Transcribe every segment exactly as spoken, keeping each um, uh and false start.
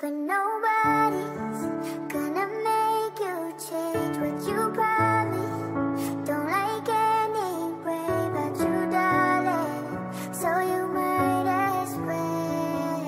But nobody's gonna make you change what you promised. Don't like anyway about you, darling, so you might as well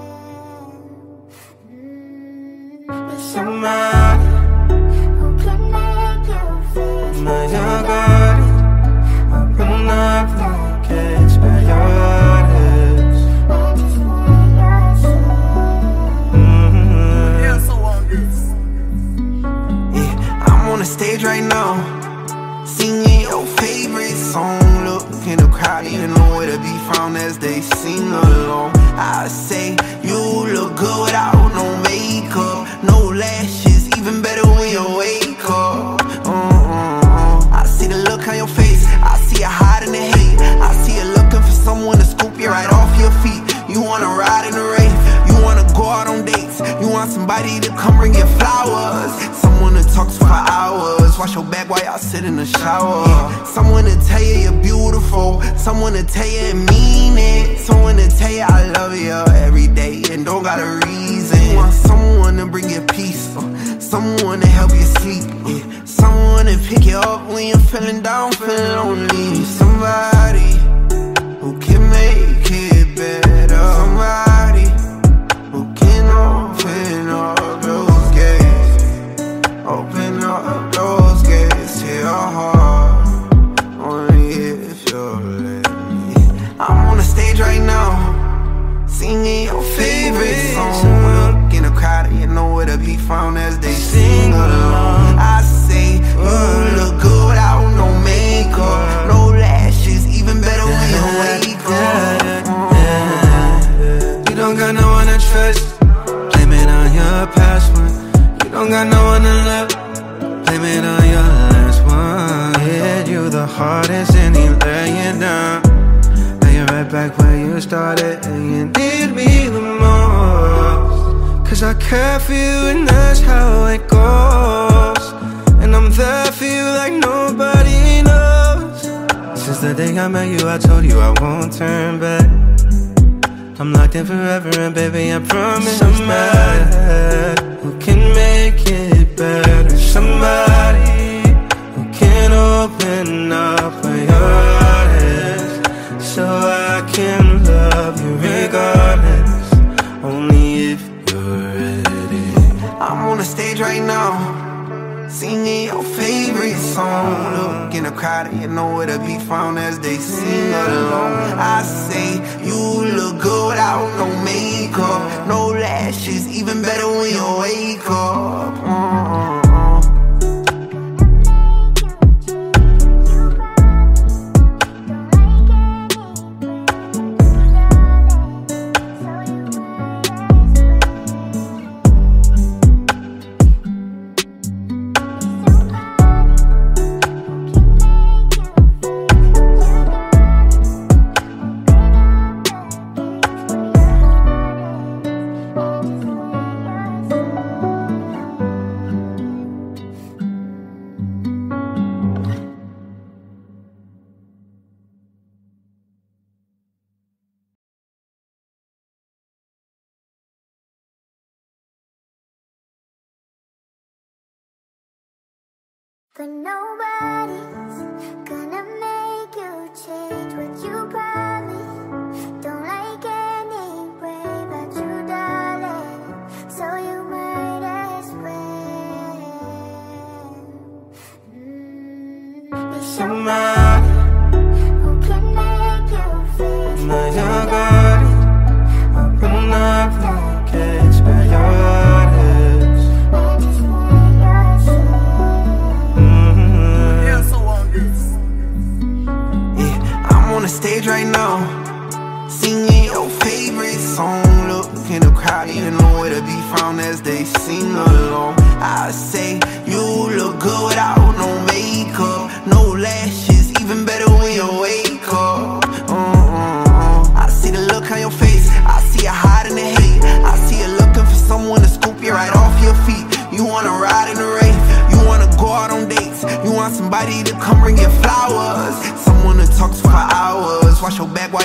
mm, be somebody who can make you feel my God. Open up the gates by your heads and just let yourself. Yeah, so on this. Yeah, I'm on the stage right now, singing your favorite song. Look in the crowd, even nowhere to be found as they sing along. I say you look good without no makeup, no lashes, even better when you wake up. Uh-uh. I see the look on your face, I see you hiding the hate. I see you looking for someone to scoop you right off your feet. You wanna ride in the Wraith, you wanna go out on dates, you want somebody to come bring you flowers, someone to talk to for hours, wash your back while y'all sit in the shower, someone to tell you you're beautiful, someone to tell you and mean it, someone to tell you I love you every day and don't got a reason. You want someone to bring you peace, someone to help you sleep, yeah. Someone to pick you up when you're feeling down, feeling lonely. Somebody who can make it better, somebody who can open up those gates, open up those gates to your heart, only if you'll let me. I'm on the stage right now, singing your favorite song. Look in the crowd, you know where to be found as they sing along. I say you look good without no makeup, no lashes, even better when you wake up. You don't got no one to trust, blame it on your past one. You don't got no one to love, blame it on your last one. Hit you the hardest and he lay you down. Now you're right back where you started and you need me the most. Cause I care for you and that's how it goes. And I'm there for you like nobody knows. Since the day I met you I told you I won't turn back. I'm locked in forever and baby I promise somebody who can make it better, somebody who can open up where your heart is, so I can love you regardless, only if you're ready. I'm on the stage right now, singing your favorite song. Look in the crowd, you know where to be found as they sing along. I say you look good without no makeup, no lashes, even better when you wake up. Uh-uh. But nobody's gonna make you change what you promised. Don't like anyway about you, darling, so you might as well mm, be somebody who can make you feel My God, open up the gates by your heads and just let yourself. Yeah, so on this. Yeah, I'm on the stage right now, singing your favorite song. Look in the crowd, you know where to be found as they sing along. I say you look good without no makeup, no lashes, even better when you wake up. Uh-uh. I see the look on your face, I see you hiding the hate. I see you looking for someone to scoop you right off your feet. You wanna ride in the Wraith, you wanna go out on dates, you want somebody to come bring you flowers, someone to talk to for hours, wash your back while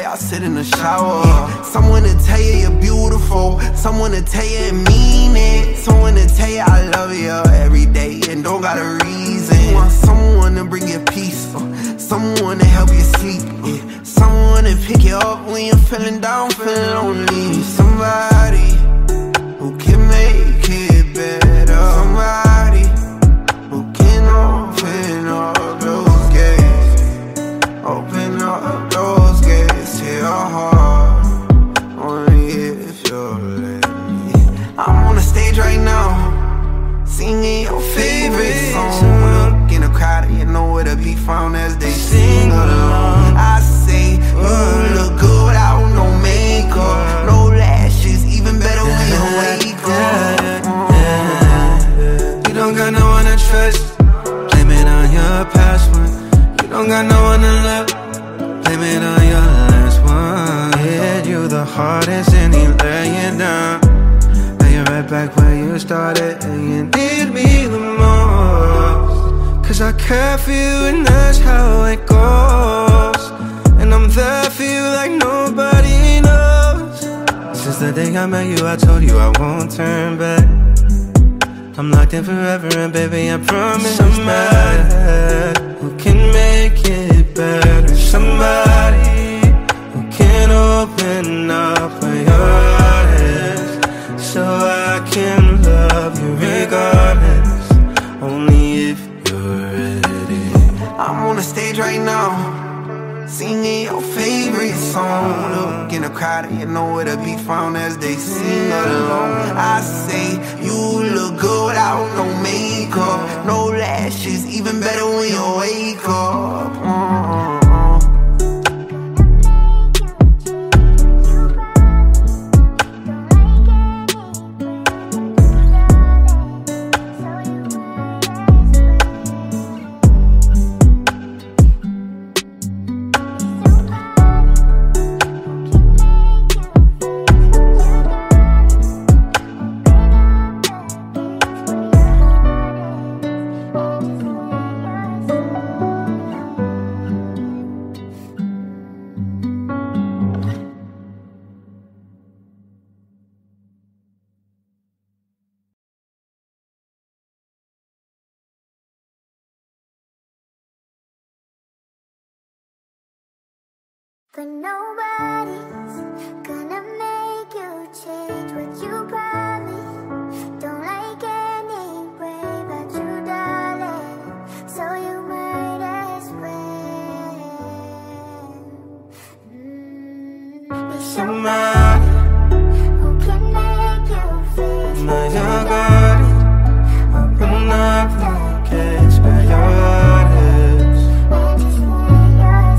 I sit in the shower. Yeah. Someone to tell you you're beautiful, someone to tell you and mean it, someone to tell you I love you every day and don't got a reason. You want someone to bring you peace, someone to help you sleep, yeah. Someone to pick you up when you're feeling down, feeling lonely. Somebody who can make it better, somebody who can open up those gates, open up those gates to your heart, only if you'll let me. I'm on the stage right now, singing your favorite song. Look in the crowd, you know where to be found as they sing along. I say you look good without no makeup, no lashes, even better when you wake up. You don't got no one to trust, blame it on your past one. You don't got no one to love, blame it on your last one. Hit you the hardest and he lay you down. Now you're right back where you started and you need me the most. Cause I care for you and that's how it goes. And I'm there for you like nobody knows. Since the day I met you I told you I won't turn back. I'm locked in forever and baby I promise somebody who can make it better, somebody who can open up where your heart is, so I can love you regardless, only if you're ready. I'm on the stage right now, singing your favorite song. Look in the crowd, you know where to be found as they sing along. I say you look good without no makeup, no lashes, even better when you wake up. Mm-hmm. But nobody's gonna make you change what you promised. Don't like any way but you, darling, so you might as well mm, be somebody who can make you feel. Now you're guarded, open up the gates where your heart is. And just when you're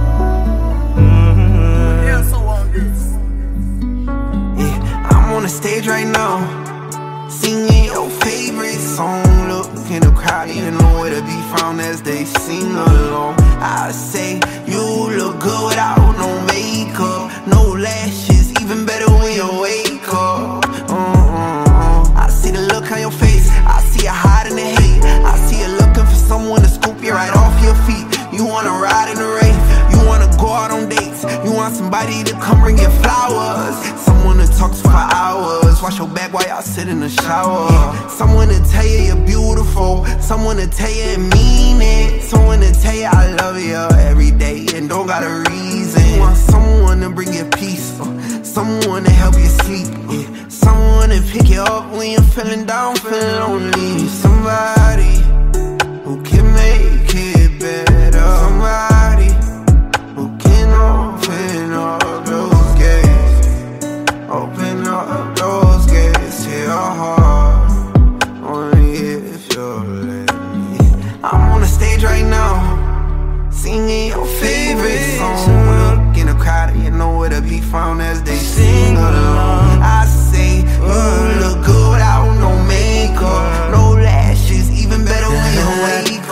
on the stage right now, singing your favorite song. Look in the crowd, you know where to be found as they sing along. I say you look good without no makeup, no lashes, even better when you wake up. uh-uh. I see the look on your face, I see you hiding the hate, I see you looking for someone to scoop you right off your feet. You wanna ride in the Wraith, you wanna go out on dates, you want somebody to come bring you flowers, someone to talk to for hours, wash your back while y'all sit in the shower. Yeah. Someone to tell you you're beautiful, someone to tell you and mean it, someone to tell you I love you every day and don't got a reason. You want someone to bring you peace, someone to help you sleep, yeah. Someone to pick you up when you're feeling down, feeling lonely. Somebody who can make it better, somebody who can open up those gates, open up those gates to your heart, only if you'll let me. I'm on the stage right now, singing your favorite song. Look in the crowd, you know where to be found as they sing along. I say you look good without no makeup, no lashes, even better when you wake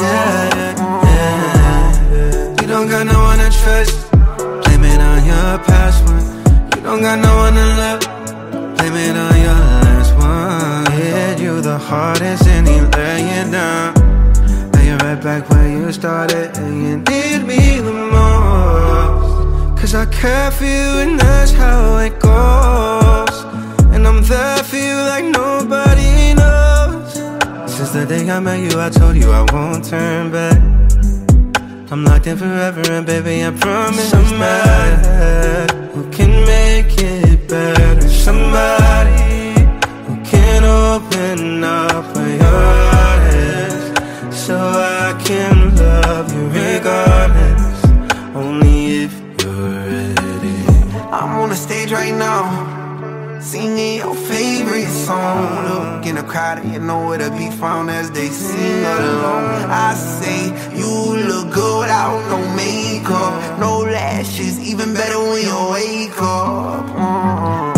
up. You don't got no one to trust, blame it on your past one. You don't got no one to love, blame it on your last one. Hit you the hardest and he lay you down. Now you're right back where you started and you need me the most. Cause I care for you and that's how it goes. And I'm there for you like nobody knows. Since the day I met you, I told you I won't turn back. I'm locked in forever and baby, I promise somebody who can make it better. Somebody who can open up where your heart is, so I can love you regardless, only if you're ready. I'm on the stage right now, singing your favorite song. Look in the crowd and you know where to be found as they sing along. I say you look good without no makeup, no lashes, even better when you wake up. Mm-hmm.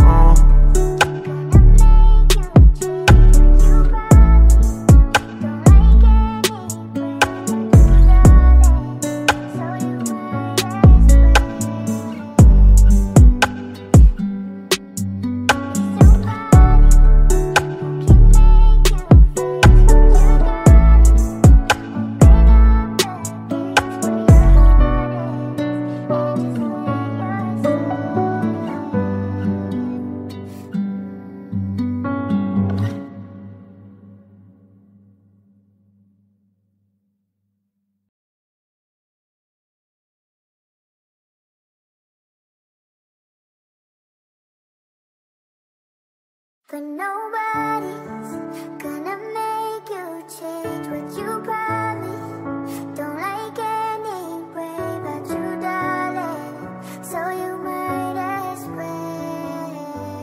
But nobody's gonna make you change what you promised. Don't like any way but you, darling, so you might as well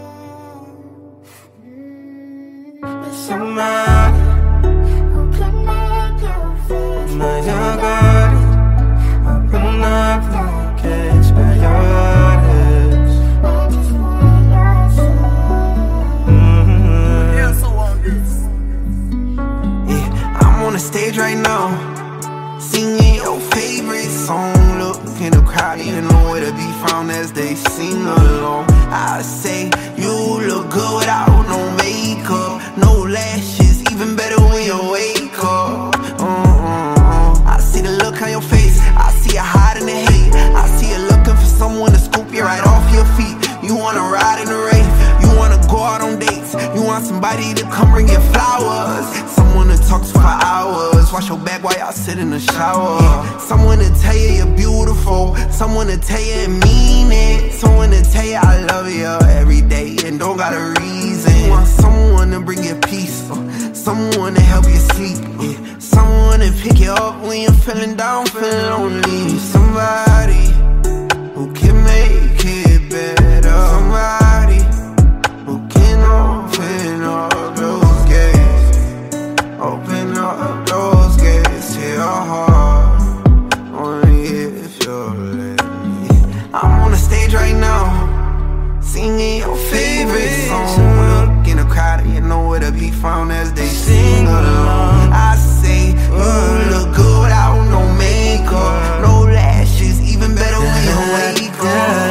mm, be somebody who can make you face my young garden, open up the gates where your heart is. and just let yourself. Yeah, so on this. Yeah, I'm on the stage right now, singing your favorite song. Look in the crowd, you know where to be found as they sing along. I say you look good without no makeup, no lashes, even better when you wake up. Uh-uh-uh. I see the look on your face, I see you hiding the hate. I see you looking for someone to scoop you right off your feet. You wanna ride in the Wraith, you wanna go out on dates, you want somebody to come bring you flowers, someone to talk to for hours, wash your back while y'all sit in the shower, someone to tell you you're beautiful, someone to tell you and mean it, someone to tell you I love you every day and don't got a reason. You want someone to bring you peace, someone to help you sleep, yeah. Someone to pick you up when you're feeling down, feeling lonely, somebody who can make it better, somebody who can open up those gates, open up those gates to your heart, only if you'll let me. I'm on the stage right now, singing your favorite song. Look in the crowd and you know where to be found as they sing along. I say you look good without no makeup, no lashes, even better when you wake up.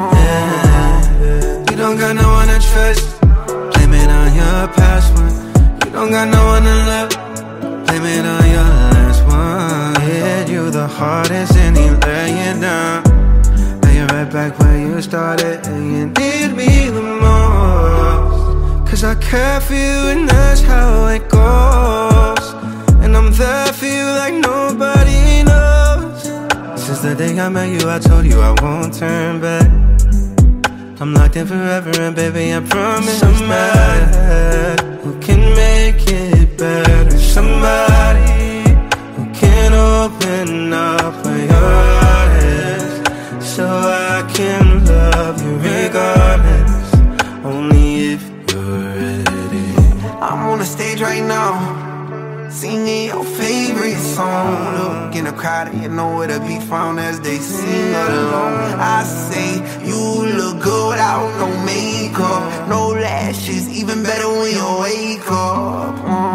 You don't got no one to trust, blame it on your past one. You don't got no one to love, blame it on your last one. Hit you the hardest and he let you down. Now you're right back where you started and you need me the most. Cause I care for you and that's how it goes. And I'm there for you like nobody knows. Since the day I met you, I told you I won't turn back. I'm locked in forever and baby, I promise somebody who can make it better. Somebody who can open up where your heart is, so I can love you regardless, only if you're ready. I'm on the stage right now, singing your favorite song. Look in the crowd and you know where to be found as they sing along. I say you look good without no makeup, no lashes, even better when you wake up. Mm.